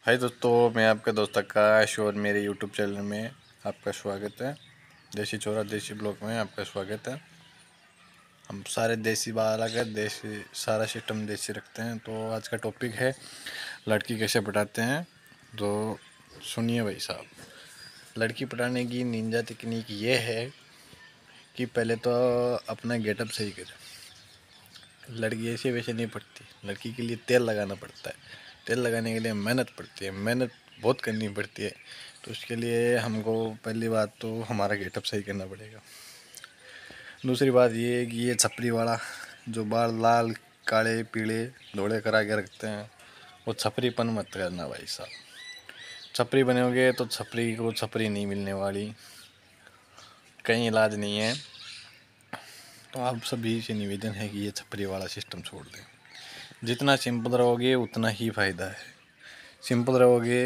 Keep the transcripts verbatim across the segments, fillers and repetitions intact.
हाय दोस्तों, मैं आपका दोस्त आकाश और मेरे यूट्यूब चैनल में आपका स्वागत है। देसी छोरा देसी ब्लॉग में आपका स्वागत है। हम सारे देसी बाहर आकर देसी सारा सिस्टम देसी रखते हैं। तो आज का टॉपिक है लड़की कैसे पटाते हैं। तो सुनिए भाई साहब, लड़की पटाने की निंजा टेक्निक ये है कि पहले तो अपना गेटअप सही करें। लड़की ऐसे वैसे नहीं पड़ती, लड़की के लिए तेल लगाना पड़ता है। तेल लगाने के लिए मेहनत पड़ती है, मेहनत बहुत करनी पड़ती है। तो उसके लिए हमको पहली बात तो हमारा गेटअप सही करना पड़ेगा। दूसरी बात ये है कि ये छपरी वाला जो बाल लाल काले पीले धोड़े करा के रखते हैं, वो छपरीपन मत करना भाई साहब। छपरी बनोगे तो छपरी को छपरी नहीं मिलने वाली, कहीं इलाज नहीं है। तो आप सभी से निवेदन है कि ये छपरी वाला सिस्टम छोड़ दें। जितना सिंपल रहोगे उतना ही फ़ायदा है। सिंपल रहोगे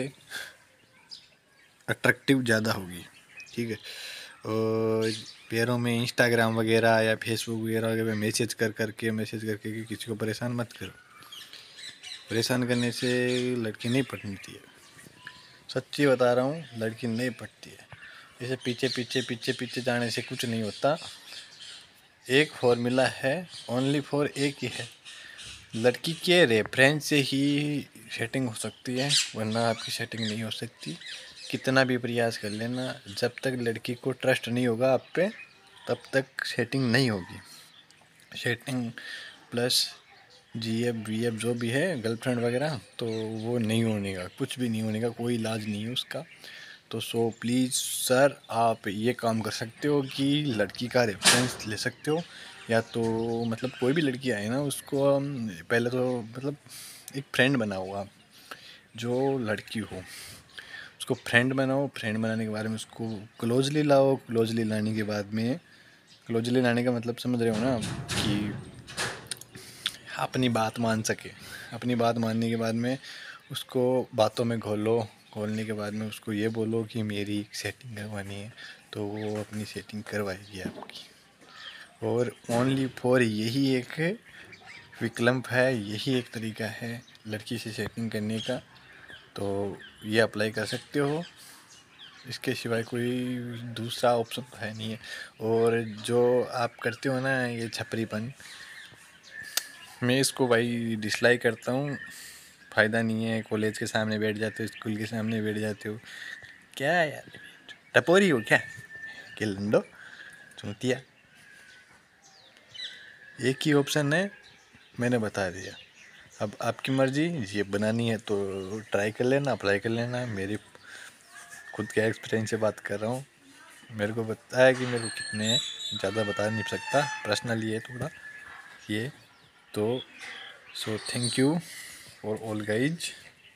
अट्रैक्टिव ज़्यादा होगी, ठीक है। और पैरों में इंस्टाग्राम वगैरह या फेसबुक वगैरह पे मैसेज कर करके मैसेज करके कि किसी को परेशान मत करो। परेशान करने से लड़की नहीं पटती है, सच्ची बता रहा हूँ, लड़की नहीं पटती है। जैसे पीछे पीछे पीछे पीछे जाने से कुछ नहीं होता। एक फॉर्मूला है, ओनली फॉर एक ही है, लड़की के रेफरेंस से ही सेटिंग हो सकती है, वरना आपकी सेटिंग नहीं हो सकती। कितना भी प्रयास कर लेना, जब तक लड़की को ट्रस्ट नहीं होगा आप पे, तब तक सेटिंग नहीं होगी। Setting plus G F V F जो भी है गर्लफ्रेंड वगैरह, तो वो नहीं होने का, कुछ भी नहीं होने का, कोई इलाज नहीं है उसका। तो सो प्लीज़ सर, आप ये काम कर सकते हो कि लड़की का रेफरेंस ले सकते हो। या तो मतलब कोई भी लड़की आए ना, उसको पहले तो मतलब एक फ्रेंड बनाओ आप, जो लड़की हो उसको फ्रेंड बनाओ। फ्रेंड बनाने के बाद में उसको क्लोजली लाओ। क्लोजली लाने के बाद में, क्लोजली लाने का मतलब समझ रहे हो ना, कि अपनी बात मान सके। अपनी बात मानने के बाद में उसको बातों में घोलो। घोलने के बाद में उसको ये बोलो कि मेरी सेटिंग करवानी है, तो वो अपनी सेटिंग करवाएगी आपकी। और ओनली फॉर यही एक विकल्प है, यही एक तरीका है लड़की से सेटिंग करने का। तो ये अप्लाई कर सकते हो, इसके सिवाय कोई दूसरा ऑप्शन है नहीं है। और जो आप करते हो ना ये छपरीपन, मैं इसको भाई डिसलाइक करता हूँ। फ़ायदा नहीं है। कॉलेज के सामने बैठ जाते हो, स्कूल के सामने बैठ जाते हो, क्या यार टपोरी हो क्या, कि लंडो चूतिया। एक ही ऑप्शन है, मैंने बता दिया। अब आपकी मर्जी, ये बनानी है तो ट्राई कर लेना, अप्लाई कर लेना। मेरी खुद के एक्सपीरियंस से बात कर रहा हूँ, मेरे को पता है कि मेरे को कितने हैं, ज़्यादा बता नहीं सकता, पर्सनली है थोड़ा ये। तो so thank you for all guys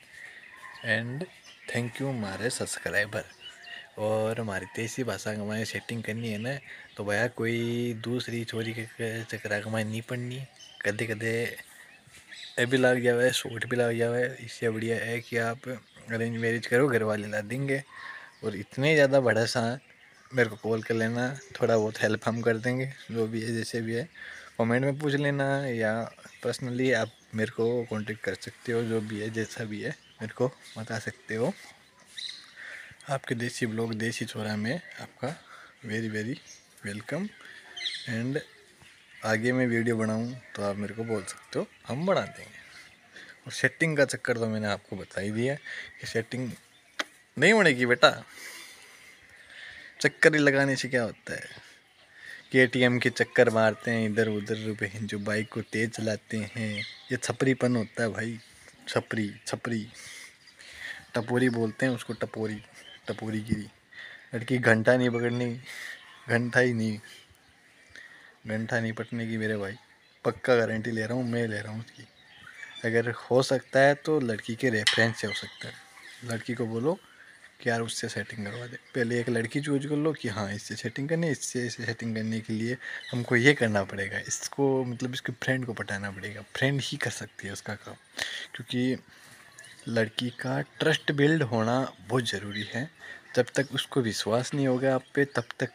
and thank you हमारे सब्सक्राइबर। और हमारी देसी भाषा में हमारी सेटिंग करनी है ना, तो भैया कोई दूसरी छोरी के चक्कर में नहीं पड़नी। कदे कदे भी लग जावा है, सूट भी लग जावा है। इससे बढ़िया है कि आप अरेंज मैरिज करो, घर वाले ला देंगे। और इतने ज़्यादा बड़ा सा मेरे को कॉल कर लेना, थोड़ा बहुत हेल्प हम कर देंगे, जो भी है जैसे भी है। कमेंट में पूछ लेना या पर्सनली आप मेरे को कांटेक्ट कर सकते हो, जो भी है जैसा भी है मेरे को बता सकते हो। आपके देसी ब्लॉग देसी छोरा में आपका वेरी वेरी वेलकम। एंड आगे मैं वीडियो बनाऊं तो आप मेरे को बोल सकते हो, हम बना देंगे। और सेटिंग का चक्कर तो मैंने आपको बता ही दिया कि सेटिंग नहीं होने की बेटा। चक्कर ही लगाने से क्या होता है, के टी एम के चक्कर मारते हैं इधर उधर पे, जो बाइक को तेज़ चलाते हैं, ये छपरीपन होता है भाई। छपरी छपरी टपोरी बोलते हैं उसको, टपोरी टपोरी गिरी। लड़की घंटा नहीं पकड़नी, घंटा ही नहीं, घंटा नहीं पटने की मेरे भाई, पक्का गारंटी ले रहा हूँ, मैं ले रहा हूँ उसकी। अगर हो सकता है तो लड़की के रेफरेंस से हो सकता है। लड़की को बोलो कि यार उससे सेटिंग करवा दे। पहले एक लड़की चूज कर लो कि हाँ इससे सेटिंग करनी है, इससे इससे सेटिंग करने के लिए हमको ये करना पड़ेगा, इसको मतलब इसके फ्रेंड को पटाना पड़ेगा। फ्रेंड ही कर सकती है उसका काम, क्योंकि लड़की का ट्रस्ट बिल्ड होना बहुत ज़रूरी है। जब तक उसको विश्वास नहीं होगा आप पे, तब तक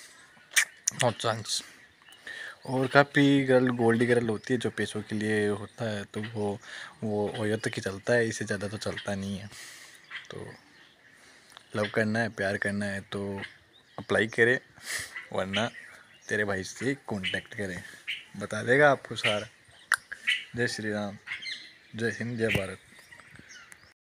नो चांस। और काफ़ी गर्ल गोल्डी गर्ल होती है जो पैसों के लिए होता है, तो वो वो ओयो तक ही चलता है, इससे ज़्यादा तो चलता नहीं है। तो लव करना है, प्यार करना है तो अप्लाई करे, वरना तेरे भाई से कांटेक्ट करें, बता देगा आपको सारा। जय श्री राम, जय हिंद, जय भारत।